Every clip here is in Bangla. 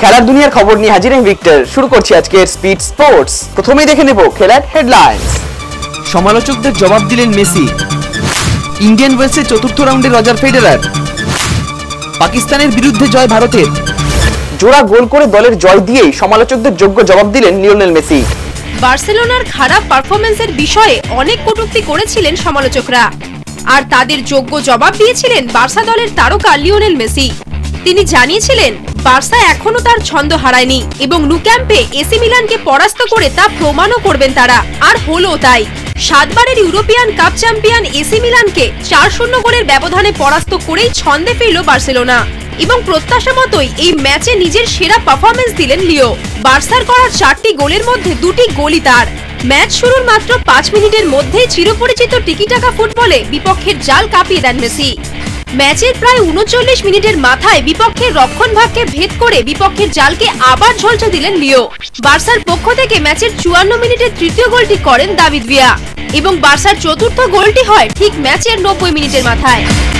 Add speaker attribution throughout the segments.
Speaker 1: খেলার দুনিয়ার খবর নিয়ে হাজির আমি ভিক্টর। শুরু করছি আজকের স্পিড স্পোর্টস। প্রথমেই দেখে নেব খেলার হেডলাইন্স।
Speaker 2: সমালোচকদের জবাব দিলেন মেসি। ইন্ডিয়ান ওয়েলসের চতুর্থ রাউন্ডে রজার ফেডেরার। পাকিস্তানের বিরুদ্ধে জয় ভারতের।
Speaker 1: জোড়া গোল করে দলের জয় দিয়েই সমালোচকদের যোগ্য জবাব দিলেন লিওনেল মেসি।
Speaker 3: বার্সেলোনার খারাপ পারফরম্যান্সের বিষয়ে অনেক কটূক্তি করেছিলেন সমালোচকরা, আর তাদের যোগ্য জবাব দিয়েছিলেন বার্সা দলের তারকা লিওনেল মেসি। তিনি জানিয়েছিলেন বার্সা এখনো তার ছন্দ হারায়নি এবং ন্যু ক্যাম্পে এসি মিলানকে পরাস্ত করে তা প্রমাণও করবেন তারা, আর হলো তাই। 7 বারের ইউরোপিয়ান কাপ চ্যাম্পিয়ন এসি মিলানকে 4-0 গোলের ব্যবধানে পরাস্ত করেই ছন্দে ফিরল বার্সেলোনা এবং প্রত্যাশা মতোই এই ম্যাচে নিজের সেরা পারফরম্যান্স দিলেন লিও। বার্সার করা 4টি গোলের মধ্যে 2টি গোলই তার। ম্যাচ শুরুর মাত্র 5 মিনিটের মধ্যেই চিরপরিচিত টিকিটাকা ফুটবলে বিপক্ষের জাল কাঁপিয়ে দেন মেসি। ম্যাচের প্রায় 39 মিনিটের মাথায় বিপক্ষের রক্ষণভাগকে ভেদ করে বিপক্ষের জালকে আবার ঝলসে দিলেন লিও। বার্সার পক্ষ থেকে ম্যাচের 54 মিনিটের তৃতীয় গোলটি করেন দাভিদ ভিয়া এবং বার্সার চতুর্থ গোলটি হয় ঠিক ম্যাচের 90 মিনিটের মাথায়।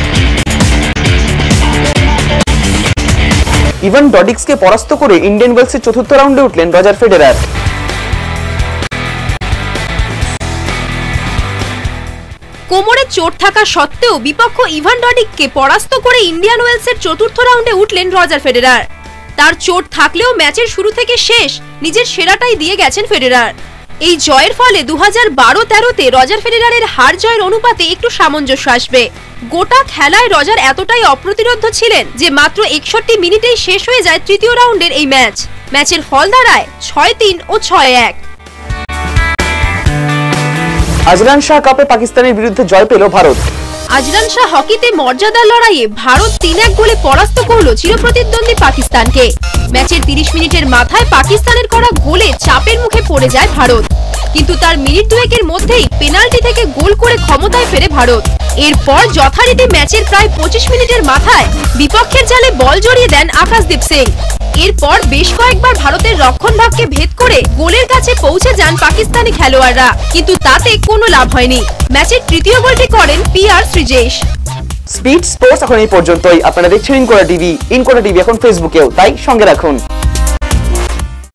Speaker 1: ইভান ডডিক্সকে পরাস্ত করে ইন্ডিয়ান ওয়েলসের চতুর্থ রাউন্ডে উঠলেন রজার ফেডেরার।
Speaker 3: কোমরে চোট থাকা সত্ত্বেও বিপক্ষ ইভান ডডিককে পরাস্ত করে ইন্ডিয়ান ওয়েলসের চতুর্থ রাউন্ডে উঠলেন রজার ফেডেরার। তার চোট থাকলেও ম্যাচের শুরু থেকে শেষ নিজের সেরাটাই দিয়ে গেছেন ফেডেরার। এই জয়ের ফলে 2012-13-তে রজার ফেডেরারের হার জয়ের অনুপাতে একটু সামঞ্জস্য আসবে। গোটা খেলায় রজার এতটাই অপ্রতিরোধ ছিলেন যে মাত্র 61 মিনিটেই শেষ হয়ে যায় তৃতীয় রাউন্ডের এই ম্যাচ। ম্যাচের ফল দাঁড়ায় 6-3 ও 6-1।
Speaker 1: আজলান শাহ কাপে পাকিস্তানের বিরুদ্ধে জয় পেল ভারত।
Speaker 3: আজলান শাহ হকিতে মর্যাদার লড়াইয়ে ভারত 3-1 গোলে পরাস্ত করল চিরপ্রতিদ্বন্দ্বী পাকিস্তানকে। ম্যাচের 30 মিনিটের মাথায় পাকিস্তানের করা গোলে চাপের মুখে পড়ে যায় ভারত, কিন্তু তার মিনিট দুয়েকের মধ্যেই পেনাল্টি থেকে গোল করে ক্ষমতায় ফেরে ভারত। এরপর যথারীতি ম্যাচের প্রায় 25 মিনিটের মাথায় বিপক্ষের জালে বল জড়িয়ে দেন আকাশদীপ সিং। এরপর বেশ কয়েকবার ভারতের রক্ষণভাগকে ভেদ করে গোলের কাছে পৌঁছে যান পাকিস্তানি খেলোয়াড়রা, কিন্তু তাতে কোনো লাভ হয়নি। ম্যাচের তৃতীয় গোলটি করেন PR শ্রীজেশ।
Speaker 1: স্পিড স্পোর্টস এখন এই পর্যন্তই। আপনারা দেখছেন ইনকোরা টিভি এখন ফেসবুকেও, তাই সঙ্গে রাখুন।